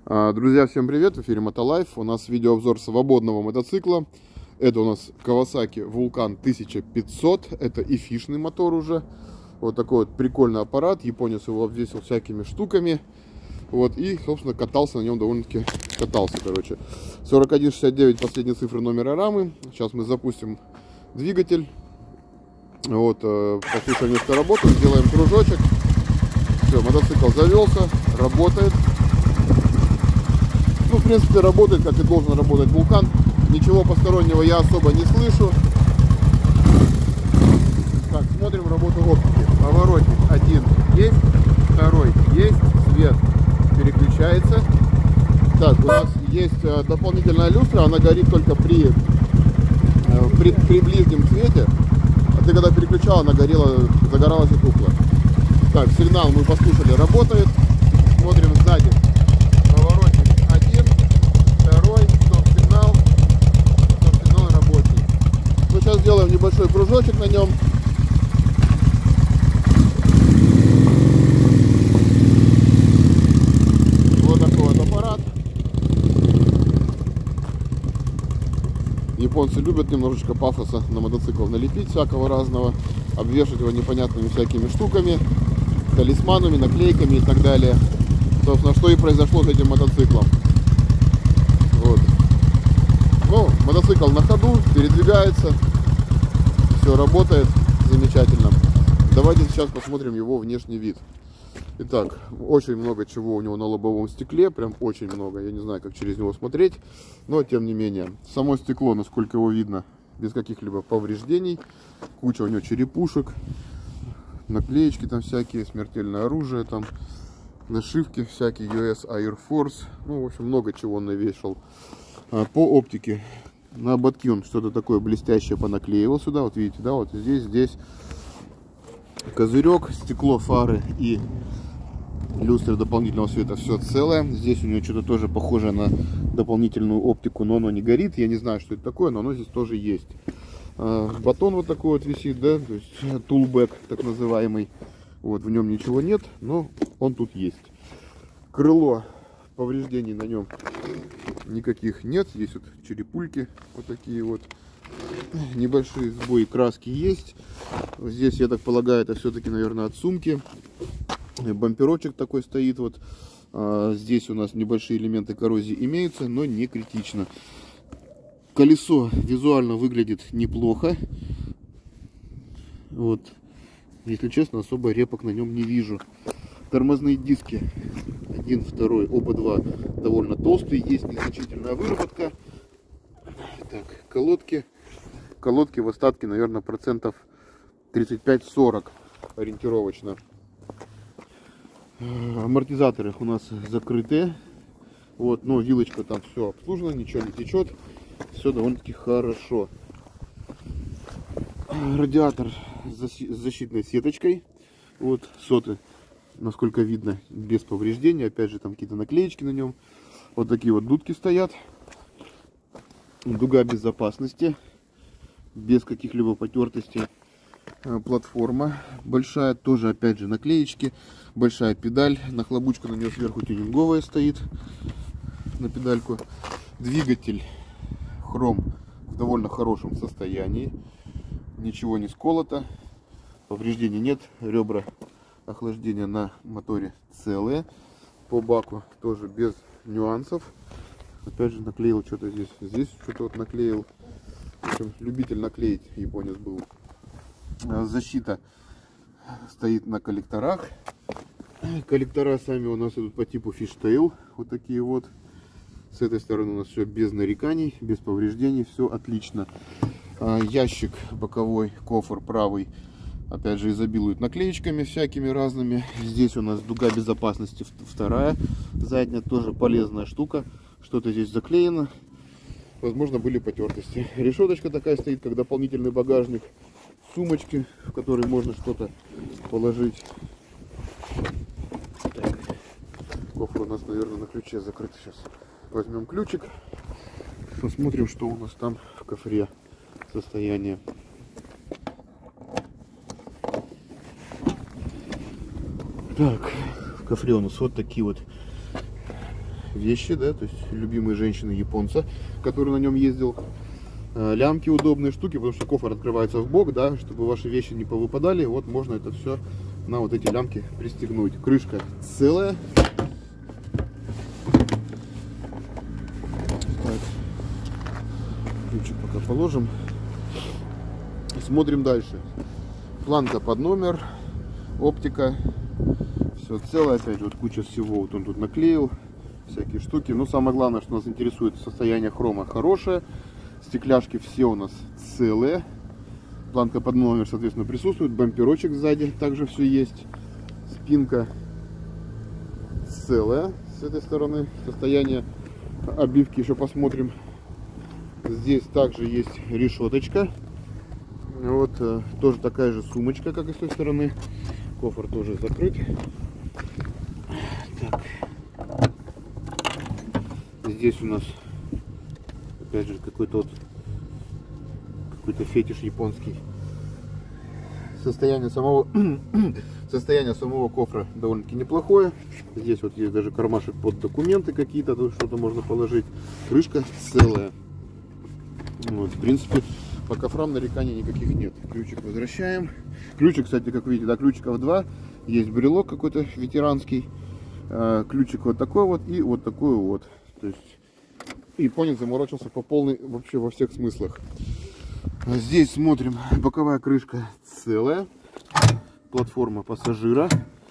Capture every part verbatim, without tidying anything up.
Друзья, всем привет! В эфире Мотолайф. У нас видеообзор свободного мотоцикла. Это у нас Kawasaki Vulcan тысяча пятьсот. Это и фишный мотор уже. Вот такой вот прикольный аппарат. Японец его обвесил всякими штуками. Вот, и, собственно, катался на нем довольно-таки, катался, короче. сорок один шестьдесят девять, последние цифры номера рамы. Сейчас мы запустим двигатель. Вот, послушаем место работы, сделаем кружочек. Все, мотоцикл завелся, работает. Ну, в принципе, работает, как и должен работать Vulcan. Ничего постороннего я особо не слышу. Так, смотрим работу оптики. Поворотник один есть, второй есть, свет переключается. Так, у нас есть дополнительная люстра, она горит только при, при, при ближнем свете. А ты когда переключал, она горела, загоралась и тухла. Так, сигнал мы послушали, работает. Смотрим сзади. Поворотник один, второй, стоп-сигнал, стоп-сигнал рабочий. Мы сейчас сделаем небольшой кружочек на нем. Вот такой вот аппарат. Японцы любят немножечко пафоса на мотоцикл налепить всякого разного, обвешать его непонятными всякими штуками, талисманами, наклейками и так далее. Собственно, что и произошло с этим мотоциклом. Вот. Ну, мотоцикл на ходу, передвигается, все работает замечательно. Давайте сейчас посмотрим его внешний вид. Итак, очень много чего у него на лобовом стекле, прям очень много. Я не знаю, как через него смотреть, но тем не менее. Само стекло, насколько его видно, без каких-либо повреждений. Куча у него черепушек, наклеечки там всякие, смертельное оружие там. Нашивки всякие, ю эс Air Force. Ну, в общем, много чего он навешал. По оптике. На ободки он что-то такое блестящее понаклеивал сюда. Вот видите, да, вот здесь, здесь козырек, стекло, фары и люстры дополнительного света. Все целое. Здесь у него что-то тоже похоже на дополнительную оптику, но оно не горит. Я не знаю, что это такое, но оно здесь тоже есть. Батон вот такой вот висит, да, то есть тулбэк так называемый. Вот, в нем ничего нет, но он тут есть. Крыло, повреждений на нем никаких нет. Здесь вот черепульки вот такие вот. Небольшие сбои краски есть. Здесь, я так полагаю, это все-таки, наверное, от сумки. Бамперочек такой стоит вот. Здесь у нас небольшие элементы коррозии имеются, но не критично. Колесо визуально выглядит неплохо. Вот. Если честно, особо репок на нем не вижу. Тормозные диски. Один, второй, оба два довольно толстые. Есть незначительная выработка. Так, колодки. Колодки в остатке, наверное, процентов тридцать пять сорок ориентировочно. Амортизаторы у нас закрытые. Вот, но вилочка там все обслужено, ничего не течет. Все довольно-таки хорошо. Радиатор с защитной сеточкой. Вот соты, насколько видно, без повреждений. Опять же, там какие-то наклеечки на нем. Вот такие вот дудки стоят. Дуга безопасности. Без каких-либо потертостей. Платформа большая. Тоже, опять же, наклеечки. Большая педаль. Нахлобучка на нее сверху тюнинговая стоит. На педальку. Двигатель хром в довольно хорошем состоянии. Ничего не сколото, повреждений нет, ребра охлаждения на моторе целые. По баку тоже без нюансов. Опять же наклеил что-то здесь, здесь что-то вот наклеил. В общем, любитель наклеить японец был. Защита стоит на коллекторах. Коллектора сами у нас идут по типу фиштейл, вот такие вот. С этой стороны у нас все без нареканий, без повреждений, все отлично. Ящик боковой, кофр правый, опять же, изобилует наклеечками всякими разными. Здесь у нас дуга безопасности вторая, задняя, тоже полезная штука. Что-то здесь заклеено, возможно, были потертости. Решеточка такая стоит, как дополнительный багажник. Сумочки, в которые можно что-то положить. Так. Кофр у нас, наверное, на ключе закрыт. Сейчас возьмем ключик, посмотрим, что у нас там в кофре. Состояние. Так, в кофре у нас вот такие вот вещи, да, то есть любимые женщины японца, который на нем ездил. Лямки удобные штуки, потому что кофр открывается в бок, да, чтобы ваши вещи не повыпадали. Вот можно это все на вот эти лямки пристегнуть. Крышка целая. Так. Ключик пока положим. Смотрим дальше. Планка под номер, оптика, все целое. Опять вот куча всего. Вот он тут наклеил всякие штуки. Но самое главное, что нас интересует, состояние хрома хорошее. Стекляшки все у нас целые. Планка под номер, соответственно, присутствует. Бамперочек сзади также все есть. Спинка целая с этой стороны. Состояние обивки еще посмотрим. Здесь также есть решеточка. Вот тоже такая же сумочка, как и с той стороны. Кофр тоже закрыт. Так. Здесь у нас опять же какой-то вот какой-то фетиш японский. Состояние самого состояние самого кофра довольно-таки неплохое. Здесь вот есть даже кармашек под документы какие-то, тут что-то можно положить. Крышка целая. Вот, в принципе, по кофрам нареканий никаких нет. Ключик возвращаем. Ключик, кстати, как видите, да, ключиков два. Есть брелок какой-то ветеранский. Ключик вот такой вот и вот такой вот. То есть японец заморочился по полной вообще во всех смыслах. Здесь смотрим, боковая крышка целая, платформа пассажира,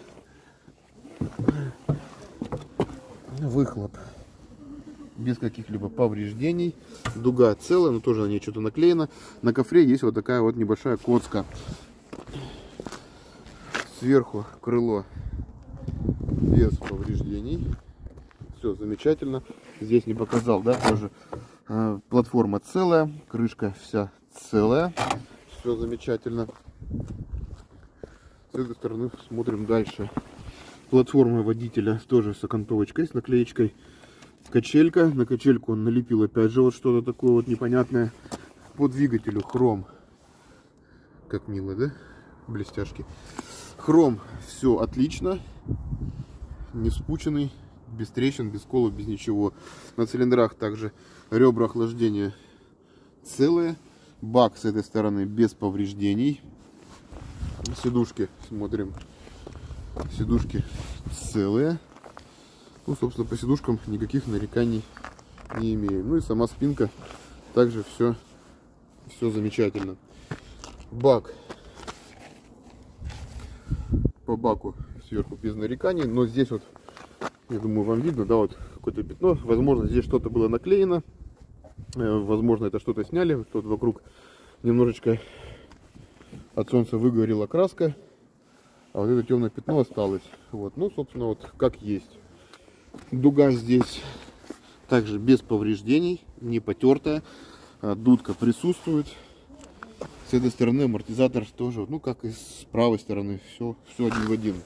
выхлоп без каких-либо повреждений, дуга целая, но тоже на ней что-то наклеено. На кофре есть вот такая вот небольшая коцка. Сверху крыло без повреждений. Все замечательно. Здесь не показал, да, тоже э, платформа целая, крышка вся целая, все замечательно. С этой стороны смотрим дальше. Платформа водителя тоже с окантовочкой, с наклеечкой. Качелька, на качельку он налепил опять же вот что-то такое вот непонятное. По двигателю хром, как мило, да, блестяшки. Хром все отлично, не вспученный. Без трещин, без сколов, без ничего. На цилиндрах также ребра охлаждения целые. Бак с этой стороны без повреждений. Сидушки смотрим. Сидушки целые. Ну, собственно, по сидушкам никаких нареканий не имею. Ну и сама спинка также все, все замечательно. Бак. По баку сверху без нареканий. Но здесь вот, я думаю, вам видно, да, вот какое-то пятно. Возможно, здесь что-то было наклеено. Возможно, это что-то сняли. Тут вокруг немножечко от солнца выгорела краска. А вот это темное пятно осталось. Вот, ну, собственно, вот как есть. Дуга здесь также без повреждений, не потертая. Дудка присутствует. С этой стороны амортизатор тоже, ну, как и с правой стороны. Все, все один в один.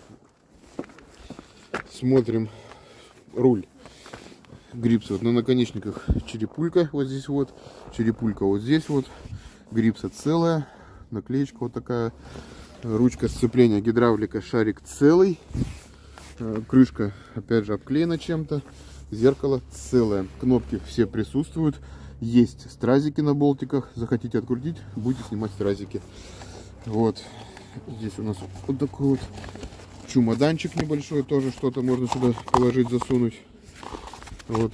Смотрим руль. Грипсы вот на наконечниках, черепулька вот здесь вот, черепулька вот здесь вот, грипса целая, наклеечка вот такая, ручка сцепления гидравлика, шарик целый, крышка опять же обклеена чем-то, зеркало целое, кнопки все присутствуют, есть стразики на болтиках, захотите открутить, будете снимать стразики. Вот здесь у нас вот такой вот чемоданчик небольшой, тоже что-то можно сюда положить, засунуть. Вот.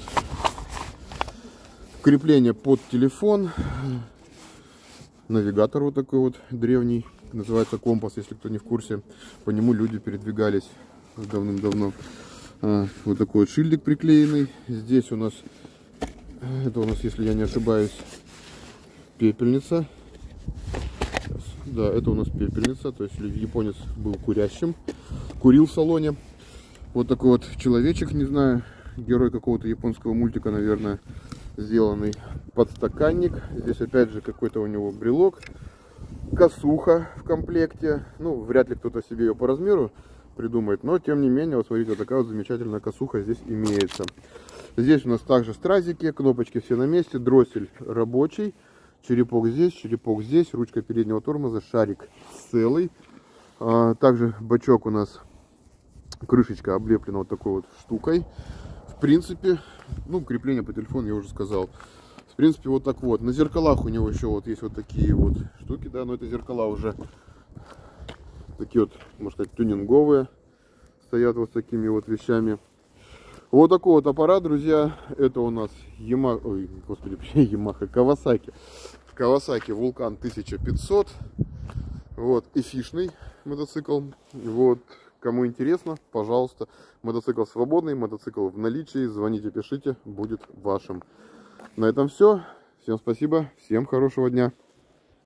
Крепление под телефон. Навигатор вот такой вот древний. Называется компас, если кто не в курсе. По нему люди передвигались давным-давно. А, вот такой вот шильдик приклеенный. Здесь у нас, это у нас, если я не ошибаюсь, пепельница. Да, это у нас пепельница. То есть японец был курящим. Курил в салоне. Вот такой вот человечек, не знаю, герой какого-то японского мультика, наверное, сделанный. Подстаканник. Здесь опять же какой-то у него брелок. Косуха в комплекте. Ну, вряд ли кто-то себе ее по размеру придумает. Но, тем не менее, вот смотрите, вот такая вот замечательная косуха здесь имеется. Здесь у нас также стразики. Кнопочки все на месте. Дроссель рабочий. Черепок здесь, черепок здесь. Ручка переднего тормоза. Шарик целый. А, также бачок у нас, крышечка облеплена вот такой вот штукой. В принципе, ну, крепление по телефону я уже сказал. В принципе, вот так вот. На зеркалах у него еще вот есть вот такие вот штуки, да, но это зеркала уже такие вот, можно сказать, тюнинговые. Стоят вот с такими вот вещами. Вот такой вот аппарат, друзья. Это у нас Yamaha, ой, господи, Yamaha, Kawasaki. Kawasaki Vulcan тысяча пятьсот. Вот, эфишный мотоцикл. Вот, кому интересно, пожалуйста. Мотоцикл свободный, мотоцикл в наличии. Звоните, пишите, будет вашим. На этом все. Всем спасибо, всем хорошего дня.